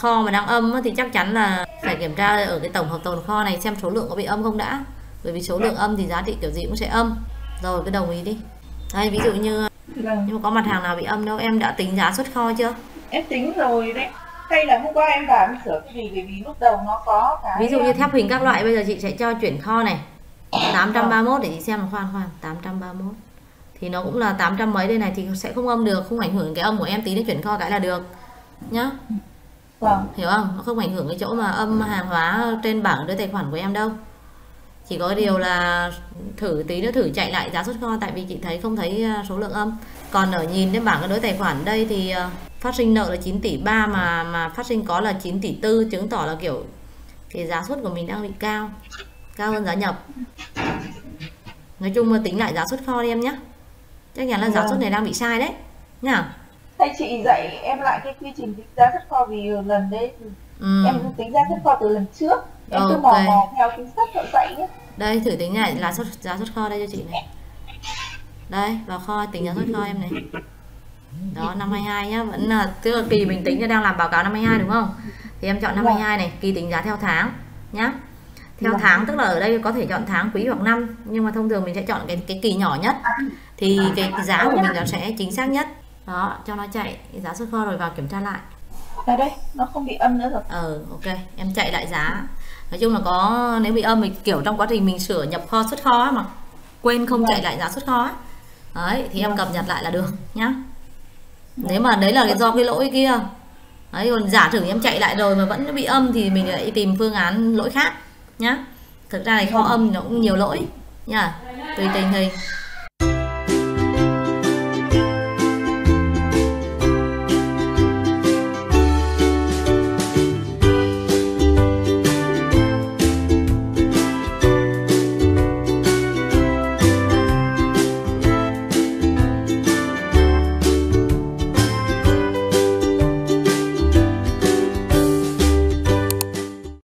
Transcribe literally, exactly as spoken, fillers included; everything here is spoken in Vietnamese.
kho mà đang âm thì chắc chắn là phải kiểm tra ở cái tổng hợp tồn kho này xem số lượng có bị âm không đã. Bởi vì số lượng âm thì giá trị kiểu gì cũng sẽ âm. Rồi cứ đồng ý đi. Đây ví dụ như Vâng. nhưng mà có mặt hàng nào bị âm đâu, em đã tính giá xuất kho chưa? Em tính rồi đấy. Hay là hôm qua em vào em sửa cái gì, bởi vì lúc đầu nó có cái Ví dụ như thép hình các loại bây giờ chị sẽ cho chuyển kho này tám trăm ba mươi mốt để chị xem là khoan khoan tám trăm ba mươi mốt thì nó cũng là tám trăm mấy đây này thì sẽ không âm được, không ảnh hưởng cái âm của em, tí nó chuyển kho cái là được nhá. Vâng. Hiểu không? Nó không ảnh hưởng cái chỗ mà âm hàng hóa trên bảng đối tài khoản của em đâu. Chỉ có điều là thử tí nữa thử chạy lại giá xuất kho, tại vì chị thấy không thấy số lượng âm. Còn ở nhìn đến bảng cái đối tài khoản đây thì phát sinh nợ là chín tỷ ba mà mà phát sinh có là chín tỷ tư, chứng tỏ là kiểu cái giá xuất của mình đang bị cao, cao hơn giá nhập. Nói chung là tính lại giá xuất kho đi em nhé. Chắc chắn là giá xuất này đang bị sai đấy nhá. Thầy chị dạy em lại cái quy trình tính giá xuất kho, vì lần đấy ừ. em tính giá xuất kho từ lần trước. Em cứ okay. mò mò theo chính sách thợ dạy nhé. Đây thử tính lại là xuất giá xuất kho đây cho chị này. Đây vào kho tính giá xuất kho em này. Đó năm hai hai nhá, vẫn là tức là kỳ mình tính là đang làm báo cáo năm hai hai đúng không? Thì em chọn năm hai hai này, kỳ tính giá theo tháng nhá. Theo tháng tức là ở đây có thể chọn tháng, quý hoặc năm, nhưng mà thông thường mình sẽ chọn cái cái kỳ nhỏ nhất thì cái giá của mình nó sẽ chính xác nhất. Đó, cho nó chạy giá xuất kho rồi vào kiểm tra lại. Đây đây, nó không bị âm nữa rồi. Ờ ok, em chạy lại giá. Nói chung là có nếu bị âm thì kiểu trong quá trình mình sửa nhập kho xuất kho mà quên không chạy lại giá xuất kho ấy. Đấy thì em cập nhật lại là được nhá. Nếu mà đấy là cái do cái lỗi kia. Đấy còn giả sử em chạy lại rồi mà vẫn bị âm thì mình lại tìm phương án lỗi khác nhá. Thực ra này kho âm nó cũng nhiều lỗi nha, tùy tình hình.